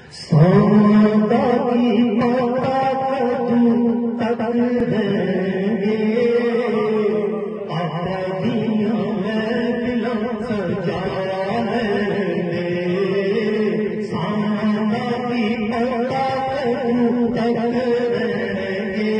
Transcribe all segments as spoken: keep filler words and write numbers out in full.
سودا کی مولا تک دیں گے آبادیاں میں دلوں سجا لیں گے سودا کی مولا تک دیں گے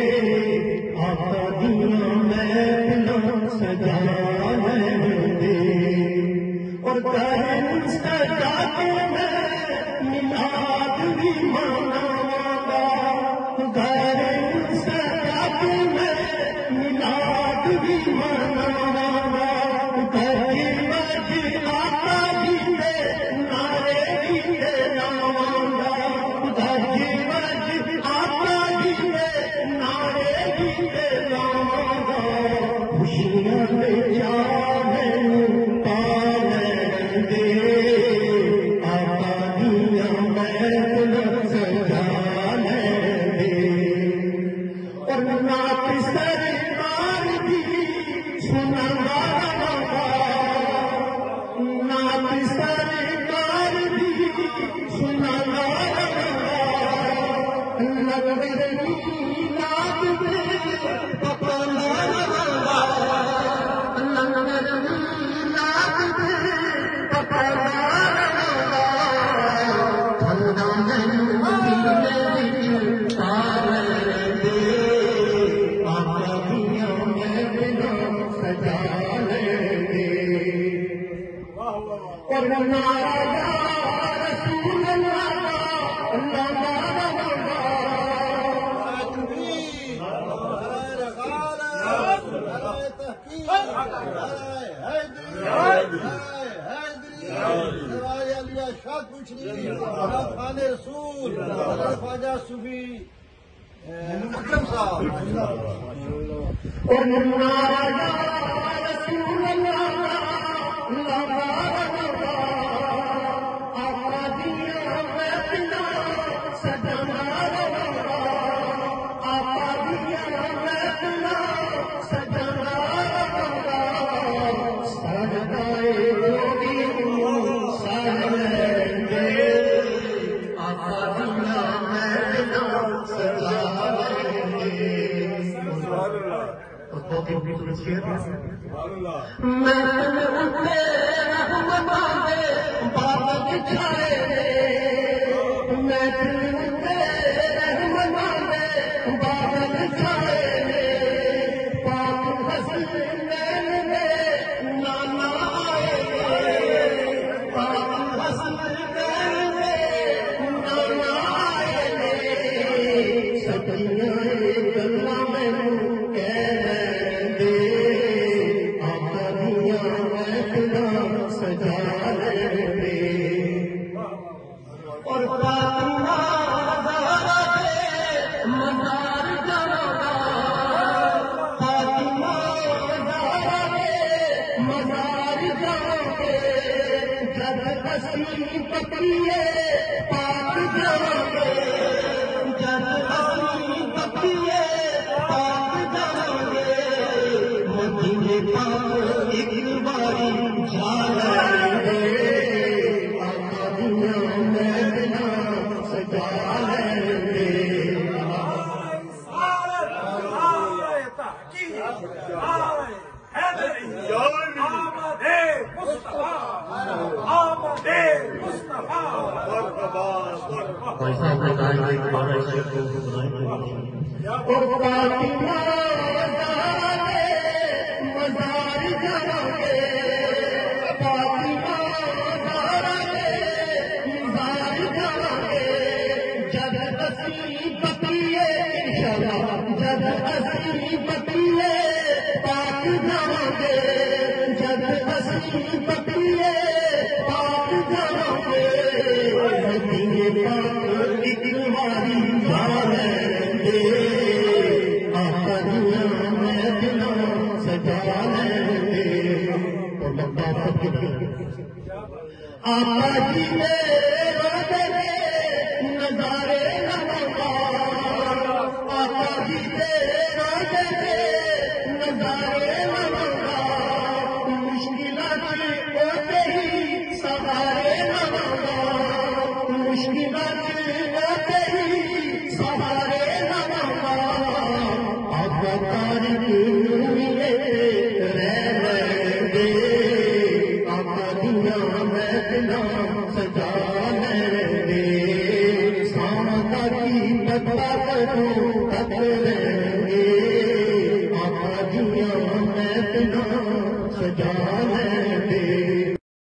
آبادیاں میں دلوں سجا لیں گے اور گھر سجا کے میلاد بھی مناواں گھر سجا کے میں میلاد بھی مناواں گھر مسجد آقا جی کے نعرے بھی لاواں گھر مسجد آقا جی کے نعرے بھی لاواں خوشیاں دے جانے پالیں گے سرکار بھی سنا نات سرکار بھی سنا نگر میلاد میں پکانا نگر میلاد میں پکانا اور نعرہ یا رسول اللہ رسول خواجہ صوفی اکرم صاحب اور نعرہ یا رسول اللہ مشکلات تیری سہارے نہ آقا تاریخ ملے رہ دے آقا دنیا میں بنا سجا دے سامتا کی پتا کروں تک رہ دے آقا دنیا میں بنا سجا